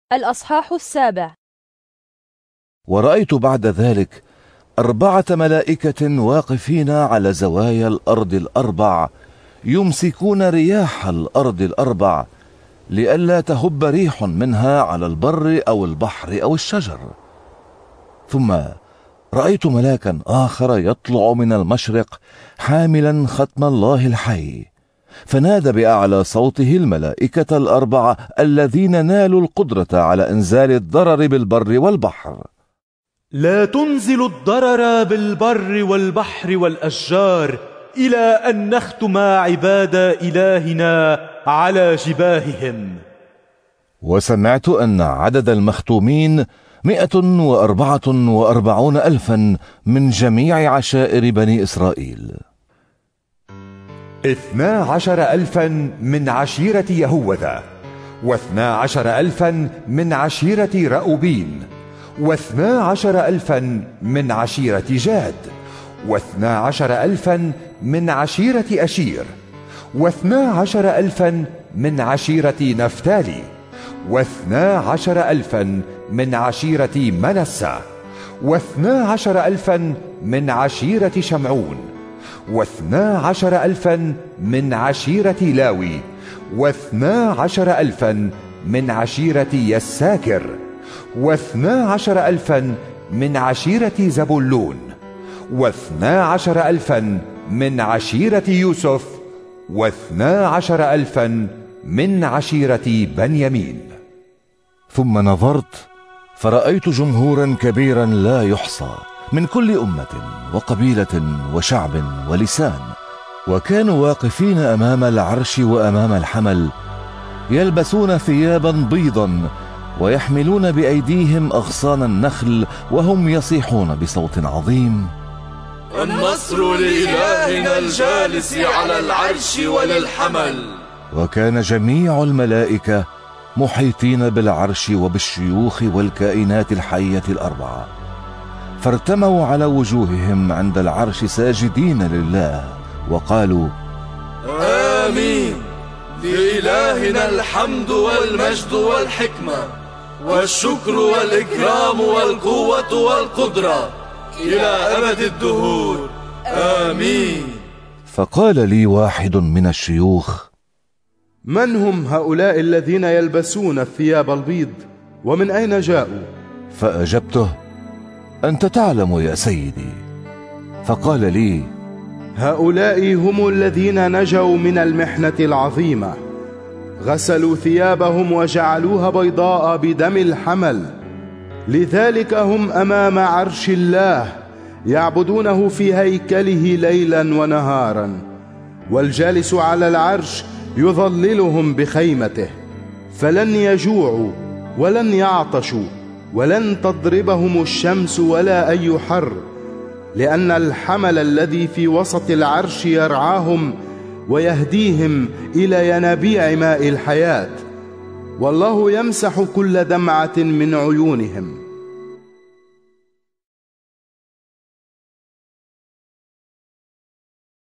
الأصحاح 7. ورأيت بعد ذلك 4 ملائكة واقفين على زوايا الأرض 4 يمسكون رياح الأرض 4 لئلا تهب ريح منها على البر أو البحر أو الشجر. ثم رأيت ملاكا آخر يطلع من المشرق حاملا ختم الله الحي، فنادى بأعلى صوته الملائكة 4 الذين نالوا القدرة على إنزال الضرر بالبر والبحر: لا تنزل الضرر بالبر والبحر والأشجار إلى أن نختم عباد إلهنا على جباههم. وسمعت أن عدد المختومين 144,000 من جميع عشائر بني إسرائيل. 12,000 من عشيرة يهوذا، 12,000 من عشيرة رأوبين، 12,000 من عشيرة جاد، 12,000 من عشيرة أشير، 12,000 من عشيرة نفتالي، 12,000 من عشيرة منسى، 12,000 من عشيرة شمعون، 12,000 من عشيرة لاوي، 12,000 من عشيرة يساكر، 12,000 من عشيرة زبولون، 12,000 من عشيرة يوسف، 12,000 من عشيرة بنيامين. ثم نظرت فرأيت جمهورا كبيرا لا يحصى من كل أمة وقبيلة وشعب ولسان، وكانوا واقفين أمام العرش وأمام الحمل، يلبسون ثيابا بيضا ويحملون بأيديهم أغصان النخل، وهم يصيحون بصوت عظيم: النصر لإلهنا الجالس على العرش وللحمل. وكان جميع الملائكة محيطين بالعرش وبالشيوخ والكائنات الحية 4، فارتموا على وجوههم عند العرش ساجدين لله وقالوا: آمين. لإلهنا الحمد والمجد والحكمة والشكر والإكرام والقوة والقدرة إلى أبد الدهور. آمين. فقال لي واحد من الشيوخ: من هم هؤلاء الذين يلبسون الثياب البيض، ومن أين جاءوا؟ فأجبته: أنت تعلم يا سيدي. فقال لي: هؤلاء هم الذين نجوا من المحنة العظيمة، غسلوا ثيابهم وجعلوها بيضاء بدم الحمل، لذلك هم أمام عرش الله يعبدونه في هيكله ليلا ونهارا، والجالس على العرش يظللهم بخيمته، فلن يجوعوا ولن يعطشوا ولن تضربهم الشمس ولا أي حر، لأن الحمل الذي في وسط العرش يرعاهم ويهديهم إلى ينابيع ماء الحياة، والله يمسح كل دمعة من عيونهم.